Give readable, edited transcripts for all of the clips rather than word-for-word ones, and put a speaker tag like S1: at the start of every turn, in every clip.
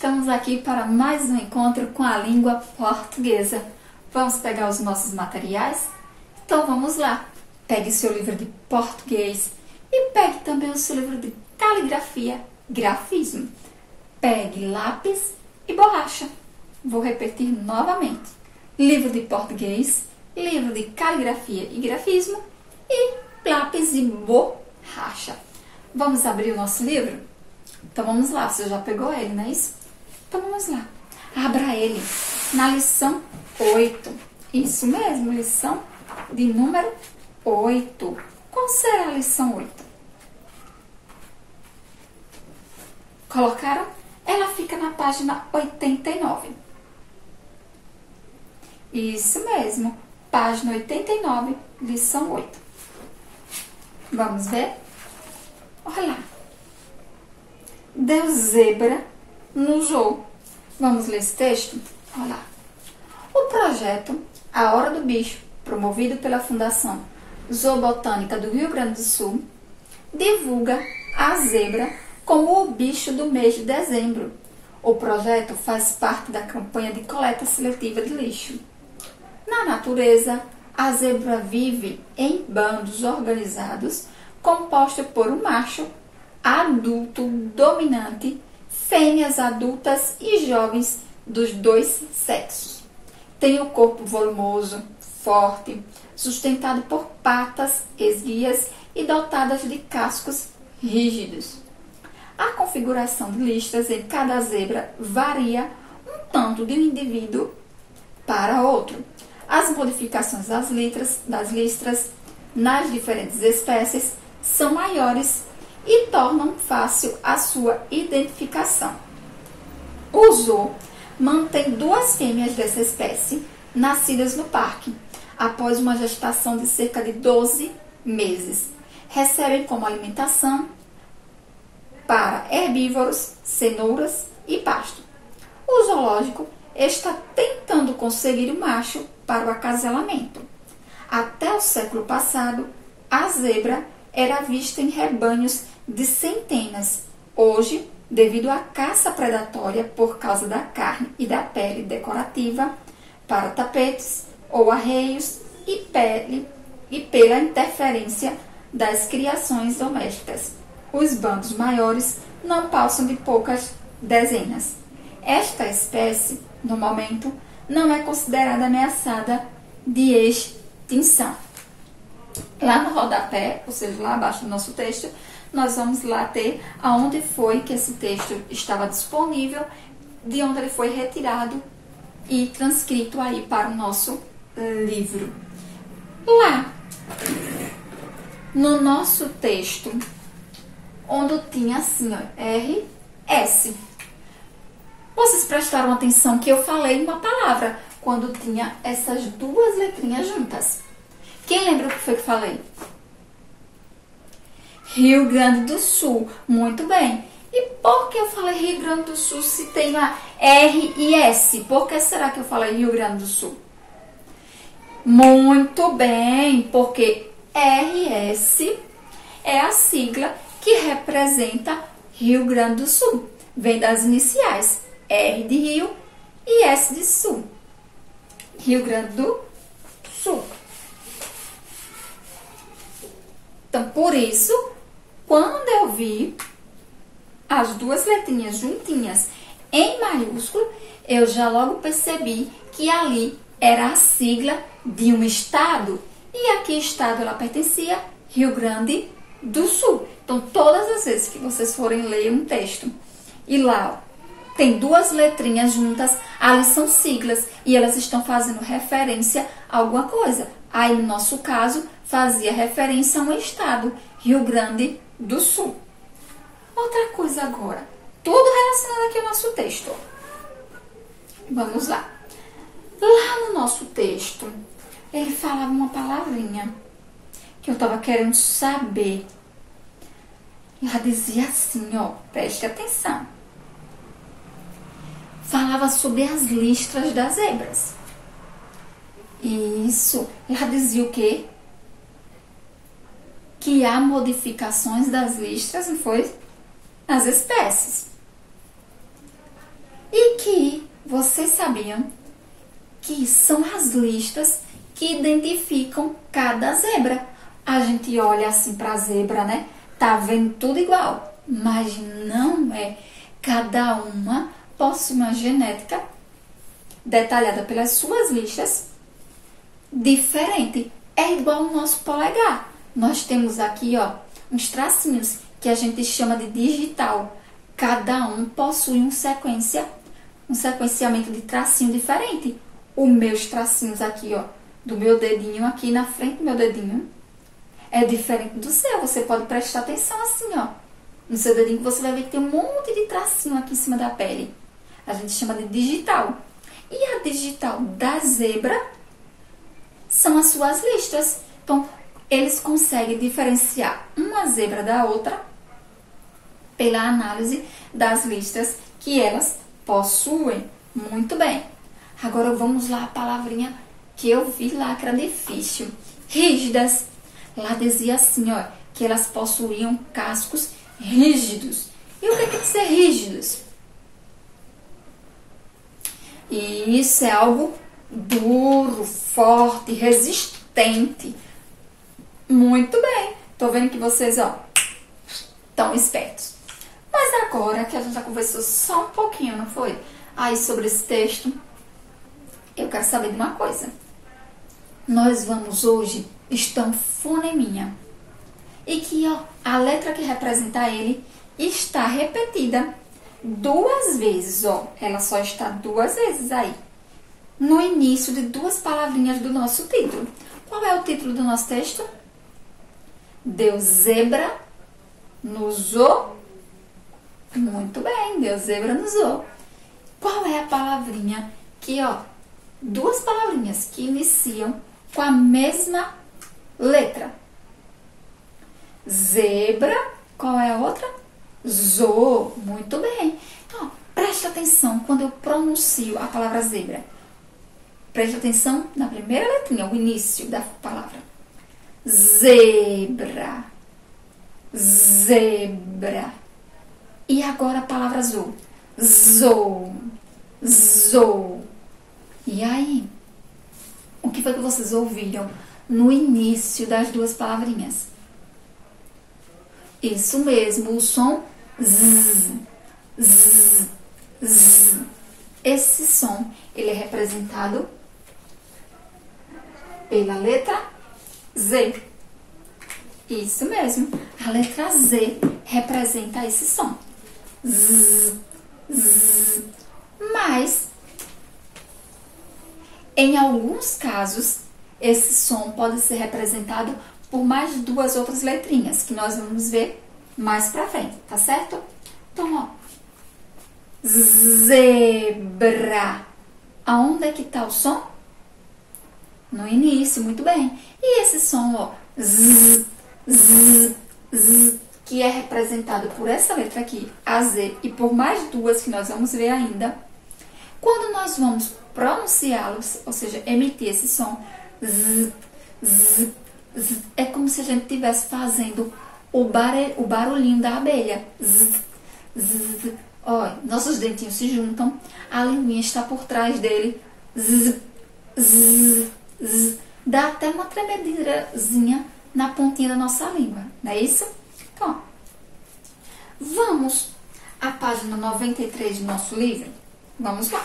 S1: Estamos aqui para mais um encontro com a língua portuguesa. Vamos pegar os nossos materiais? Então vamos lá. Pegue seu livro de português e pegue também o seu livro de caligrafia, grafismo. Pegue lápis e borracha. Vou repetir novamente. Livro de português, livro de caligrafia e grafismo e lápis e borracha. Vamos abrir o nosso livro? Então vamos lá, você já pegou ele, não é isso? Então vamos lá. Abra ele na lição 8. Isso mesmo, lição de número 8. Qual será a lição 8? Colocaram? Ela fica na página 89. Isso mesmo, página 89, lição 8. Vamos ver? Olha lá. Deu zebra no zoo. Vamos ler esse texto? Olha lá. O projeto A Hora do Bicho, promovido pela Fundação Zoobotânica do Rio Grande do Sul, divulga a zebra como o bicho do mês de dezembro. O projeto faz parte da campanha de coleta seletiva de lixo. Na natureza, a zebra vive em bandos organizados compostos por um macho adulto dominante, fêmeas adultas e jovens dos dois sexos. Tem o corpo volumoso, forte, sustentado por patas esguias e dotadas de cascos rígidos. A configuração de listras em cada zebra varia um tanto de um indivíduo para outro. As modificações das listras nas diferentes espécies são maiores e tornam fácil a sua identificação. O zoo mantém 2 fêmeas dessa espécie, nascidas no parque, após uma gestação de cerca de 12 meses. Recebem como alimentação para herbívoros, cenouras e pasto. O zoológico está tentando conseguir o macho para o acasalamento. Até o século passado, a zebra era vista em rebanhos de centenas. Hoje, devido à caça predatória por causa da carne e da pele decorativa para tapetes ou arreios e pela interferência das criações domésticas, os bandos maiores não passam de poucas dezenas. Esta espécie, no momento, não é considerada ameaçada de extinção. Lá no rodapé, ou seja, lá abaixo do nosso texto, nós vamos lá ter aonde foi que esse texto estava disponível, de onde ele foi retirado e transcrito aí para o nosso livro. Lá, no nosso texto, onde tinha assim, ó, RS. Vocês prestaram atenção que eu falei uma palavra quando tinha essas 2 letrinhas juntas. Quem lembra o que foi que falei? Rio Grande do Sul. Muito bem. E por que eu falei Rio Grande do Sul se tem lá R e S? Por que será que eu falei Rio Grande do Sul? Muito bem, porque RS é a sigla que representa Rio Grande do Sul. Vem das iniciais R de Rio e S de Sul. Rio Grande do Sul. Então, por isso, quando eu vi as 2 letrinhas juntinhas em maiúsculo, eu já logo percebi que ali era a sigla de um estado. E a que estado ela pertencia? Rio Grande do Sul. Então, todas as vezes que vocês forem ler um texto e lá tem 2 letrinhas juntas, ali são siglas e elas estão fazendo referência a alguma coisa. Aí, no nosso caso, fazia referência a um estado, Rio Grande do Sul. Outra coisa agora, tudo relacionado aqui ao nosso texto. Vamos lá. Lá no nosso texto, ele falava uma palavrinha que eu estava querendo saber. Ela dizia assim, ó, preste atenção. Falava sobre as listras das zebras. Isso. Ela dizia o quê? Que há modificações das listras, não foi? Nas espécies. vocês sabiam que são as listas que identificam cada zebra? A gente olha assim para a zebra, né? Tá vendo tudo igual, mas não é. Cada uma possui uma genética detalhada pelas suas listas diferente. É igual ao nosso polegar. Nós temos aqui, ó, uns tracinhos que a gente chama de digital. Cada um possui um sequenciamento de tracinho diferente. Os meus tracinhos aqui, ó, do meu dedinho aqui na frente do meu dedinho é diferente do seu. Você pode prestar atenção assim, ó, no seu dedinho, que você vai ver que tem um monte de tracinho aqui em cima da pele. A gente chama de digital. E a digital da zebra são as suas listas. Então, eles conseguem diferenciar uma zebra da outra pela análise das listas que elas possuem. Muito bem. Agora vamos lá a palavrinha que eu vi lá que era difícil. Rígidas. Lá dizia assim, ó, que elas possuíam cascos rígidos. E o que quer dizer rígidos? E isso é algo duro, forte, resistente. Muito bem. Tô vendo que vocês, ó, estão espertos. Mas agora que a gente já conversou só um pouquinho, não foi? Aí sobre esse texto, eu quero saber de uma coisa. Nós vamos hoje estudar um foneminha. E que, ó, a letra que representa ele está repetida 2 vezes, ó. Ela só está 2 vezes aí. No início de 2 palavrinhas do nosso título. Qual é o título do nosso texto? Deu zebra no zoo. Muito bem, deu zebra no zoo. Qual é a palavrinha que, ó, 2 palavrinhas que iniciam com a mesma letra? Zebra, qual é a outra? Zoo. Muito bem. Então, preste atenção quando eu pronuncio a palavra zebra. Preste atenção na primeira letrinha, o início da palavra. Zebra. Zebra. E agora a palavra zoo. Zoo. Zoo. E aí? O que foi que vocês ouviram no início das 2 palavrinhas? Isso mesmo, o som z, z, z. Esse som, ele é representado pela letra Z. Isso mesmo, a letra Z representa esse som. Z, z. Mas, em alguns casos, esse som pode ser representado por mais 2 outras letrinhas, que nós vamos ver mais pra frente, tá certo? Então, ó, zebra. Aonde é que tá o som? No início, muito bem. E esse som, ó, z, z, z, que é representado por essa letra aqui, a Z, e por mais 2 que nós vamos ver ainda. Quando nós vamos pronunciá-los, ou seja, emitir esse som, z, z, z, é como se a gente estivesse fazendo o barulhinho da abelha. Z, z. Olha, nossos dentinhos se juntam, a linguinha está por trás dele. Z, z, z. Dá até uma tremedirazinha na pontinha da nossa língua, não é isso? Então, ó, vamos à página 93 do nosso livro? Vamos lá.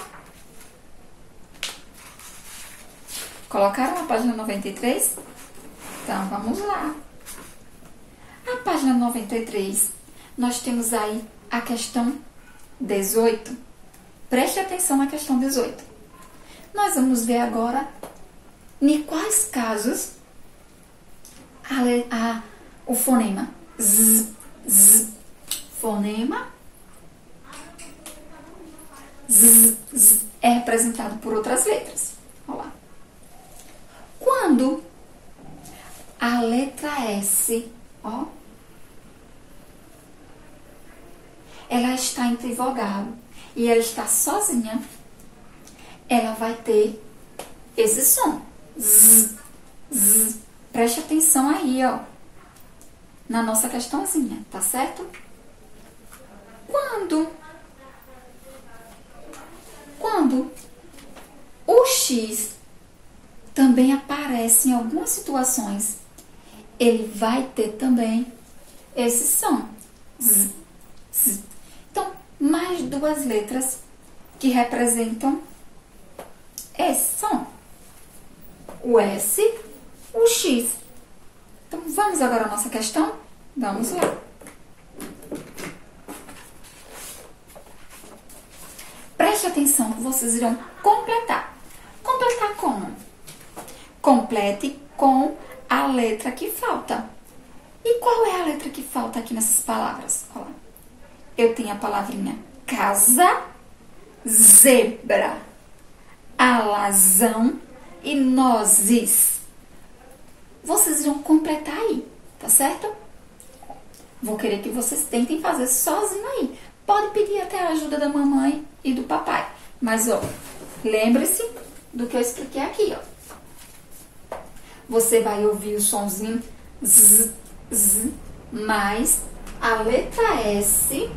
S1: Colocaram a página 93? Então, vamos lá. A página 93, nós temos aí a questão 18. Preste atenção na questão 18. Nós vamos ver agora em quais casos o fonema z, z, fonema z, z, é representado por outras letras. Olha lá. Quando a letra S, ó, ela está entre vogal e ela está sozinha, ela vai ter esse som. Z, z. Preste atenção aí, ó, na nossa questãozinha, tá quando quando o X também aparece em algumas situações, ele vai ter também esse som. Z, z. Então, mais duas letras que representam esse som. O S, o X. Então, vamos agora à nossa questão? Vamos lá. Preste atenção que vocês irão completar. Completar como? Complete com a letra que falta. E qual é a letra que falta aqui nessas palavras? Olha lá. Eu tenho a palavrinha casa, zebra, alazão e nozes. Vocês irão completar aí, tá certo? Vou querer que vocês tentem fazer sozinho aí. Pode pedir até a ajuda da mamãe e do papai. Mas, ó, lembre-se do que eu expliquei aqui, ó. Você vai ouvir o sonzinho z, z, mas a letra S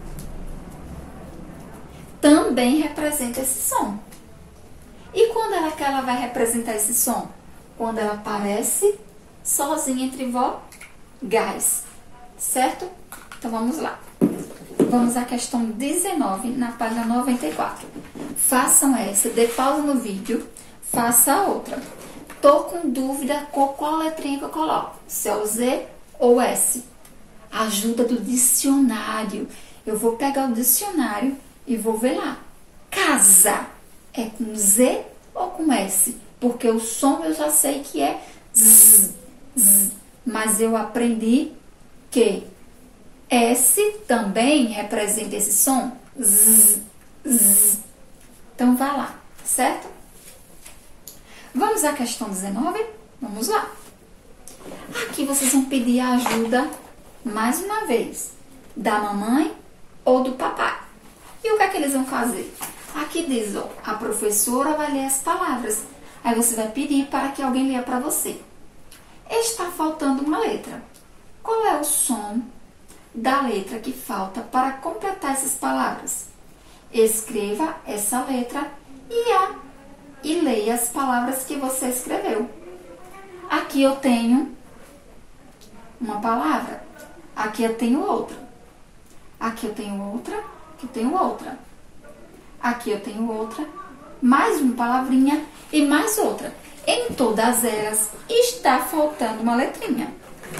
S1: também representa esse som. E quando que ela vai representar esse som? Quando ela aparece sozinha entre vogais, certo? Então, vamos lá. Vamos à questão 19, na página 94. Façam essa, dê pausa no vídeo, faça a outra. Tô com dúvida com qual letrinha que eu coloco, se é o Z ou S. Ajuda do dicionário. Eu vou pegar o dicionário e vou ver lá. Casa é com Z ou com S? Porque o som eu já sei que é Z, Z. Mas eu aprendi que S também representa esse som. Z, Z. Então, vá lá, certo? Vamos à questão 19? Vamos lá. Aqui vocês vão pedir a ajuda, mais uma vez, da mamãe ou do papai. E o que é que eles vão fazer? Aqui diz, ó, a professora vai ler as palavras. Aí você vai pedir para que alguém leia para você. Está faltando uma letra. Qual é o som da letra que falta para completar essas palavras? Escreva essa letra e leia as palavras que você escreveu. Aqui eu tenho uma palavra, aqui eu tenho outra, aqui eu tenho outra, aqui eu tenho outra, aqui eu tenho outra, mais uma palavrinha e mais outra. Em todas elas está faltando uma letrinha.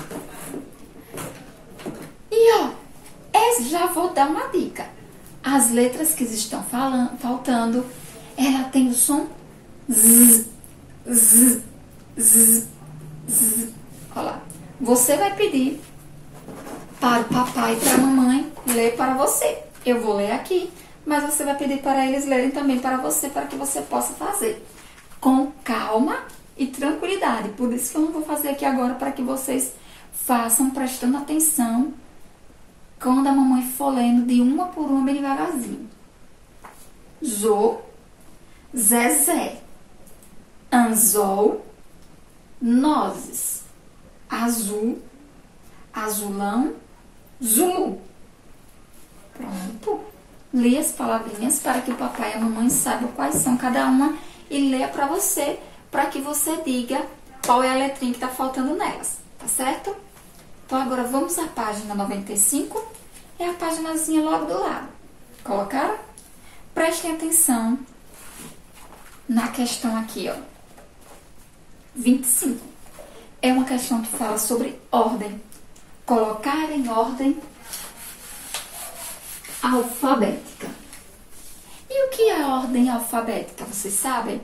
S1: E ó, já vou dar uma dica. As letras que estão faltando, ela tem o som Z, Z, Z, Z. Olha lá. Você vai pedir para o papai e para a mamãe ler para você. Eu vou ler aqui, mas você vai pedir para eles lerem também para você, para que você possa fazer com calma e tranquilidade. Por isso que eu não vou fazer aqui agora, para que vocês façam prestando atenção quando a mamãe for lendo de uma por uma bem devagarzinho. Zô, Zezé, anzol, nozes, azul, azulão, zulu. Pronto. Lê as palavrinhas para que o papai e a mamãe saibam quais são cada uma e leia para você, para que você diga qual é a letrinha que está faltando nelas, tá certo? Então, agora vamos à página 95, é a paginazinha logo do lado. Colocaram? Prestem atenção na questão aqui, ó. 25. É uma questão que fala sobre ordem. Colocar em ordem alfabética. E o que é ordem alfabética? Vocês sabem?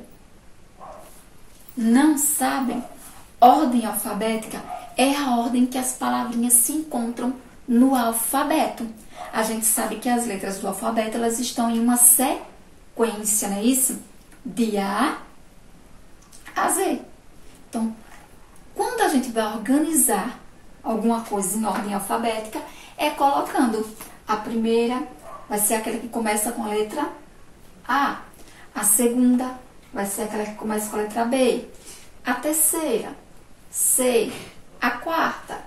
S1: Não sabem? Ordem alfabética é a ordem que as palavrinhas se encontram no alfabeto. A gente sabe que as letras do alfabeto, elas estão em uma sequência, não é isso? De A a Z. Então, quando a gente vai organizar alguma coisa em ordem alfabética, é colocando. A primeira vai ser aquela que começa com a letra A. A segunda vai ser aquela que começa com a letra B. A terceira, C. A quarta,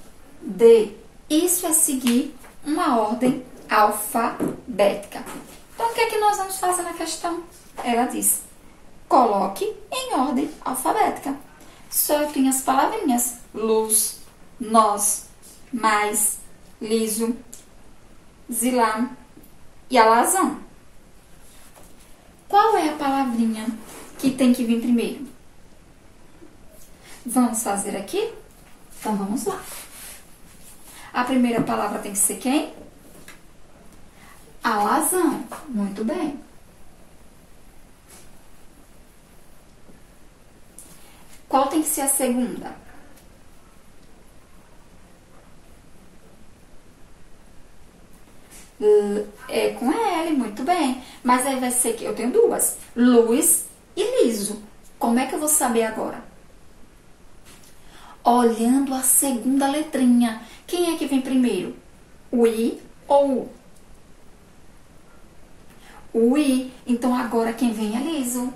S1: D. Isso é seguir uma ordem alfabética. Então, o que é que nós vamos fazer na questão? Ela diz, coloque em ordem alfabética. Só eu tenho as palavrinhas luz, nós, mais, liso, zilão e alazão. Qual é a palavrinha que tem que vir primeiro? Vamos fazer aqui? Então, vamos lá. A primeira palavra tem que ser quem? Alazão. Muito bem. Qual tem que ser a segunda? É com L, muito bem. Mas aí vai ser que eu tenho duas. Luz e liso. Como é que eu vou saber agora? Olhando a segunda letrinha. Quem é que vem primeiro? O I ou o U? O I. Então, agora quem vem é liso.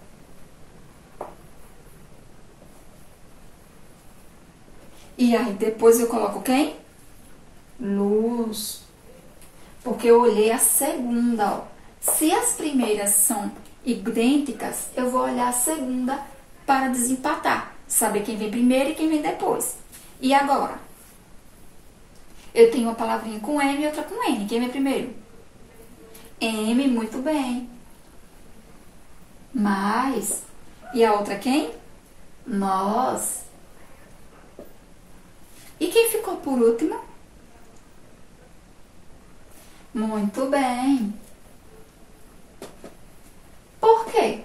S1: E aí, depois eu coloco quem? Luz. Porque eu olhei a segunda, ó. Se as primeiras são idênticas, eu vou olhar a segunda para desempatar. Saber quem vem primeiro e quem vem depois. E agora? Eu tenho uma palavrinha com M e outra com N. Quem vem primeiro? M, muito bem. Mais. E a outra quem? Nós. E quem ficou por último? Muito bem. Por quê?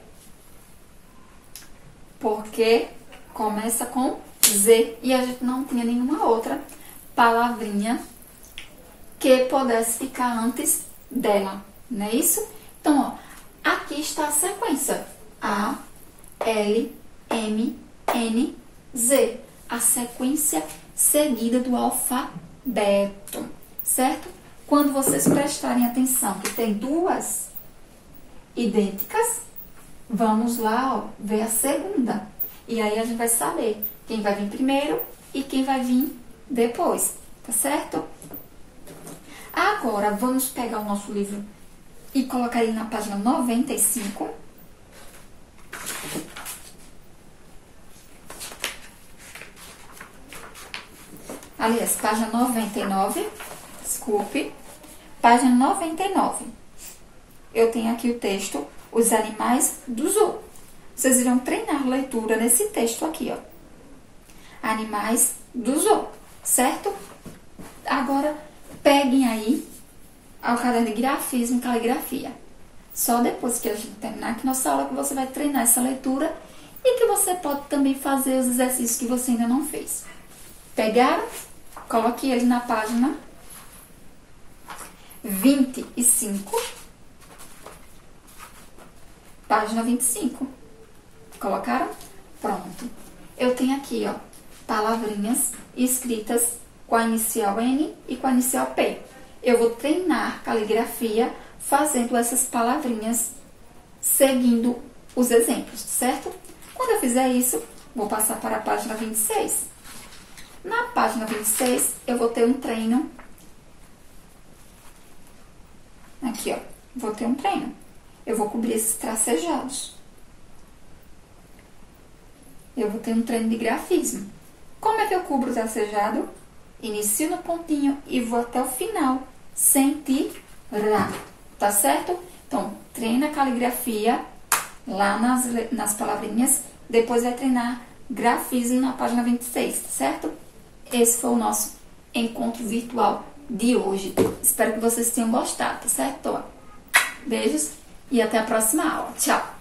S1: Porque começa com Z e a gente não tinha nenhuma outra palavrinha que pudesse ficar antes dela, não é isso? Então, ó, aqui está a sequência. A, L, M, N, Z. A sequência seguida do alfabeto, certo? Quando vocês prestarem atenção que tem duas idênticas, vamos lá, ó, ver a segunda. E aí a gente vai saber quem vai vir primeiro e quem vai vir depois, tá certo? Agora, vamos pegar o nosso livro e colocar ele na página 95. Aliás, página 99, desculpe. Página 99. Eu tenho aqui o texto, Os Animais do Zoo. Vocês irão treinar leitura nesse texto aqui, ó. Animais do Zoo, certo? Agora, peguem aí o caderno de grafismo e caligrafia. Só depois que a gente terminar aqui nossa aula que você vai treinar essa leitura e que você pode também fazer os exercícios que você ainda não fez. Pegaram? Coloque ele na página 25. Página 25. Colocaram? Pronto. Eu tenho aqui, ó, palavrinhas escritas com a inicial N e com a inicial P. Eu vou treinar caligrafia fazendo essas palavrinhas, seguindo os exemplos, certo? Quando eu fizer isso, vou passar para a página 26. Na página 26, eu vou ter um treino. Aqui, ó. Vou ter um treino. Eu vou cobrir esses tracejados. Eu vou ter um treino de grafismo. Como é que eu cubro o tracejado? Inicio no pontinho e vou até o final, sem tirar. Tá certo? Então, treina a caligrafia lá nas palavrinhas. Depois vai treinar grafismo na página 26, certo? Esse foi o nosso encontro virtual de hoje. Espero que vocês tenham gostado, tá certo? Beijos e até a próxima aula. Tchau!